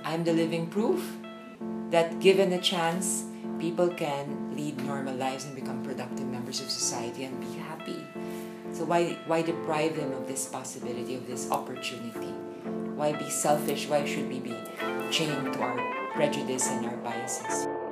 I'm the living proof that given a chance, people can lead normal lives and become productive members of society and be happy. So why deprive them of this possibility, of this opportunity? Why be selfish? Why should we be chained to our prejudice and our biases?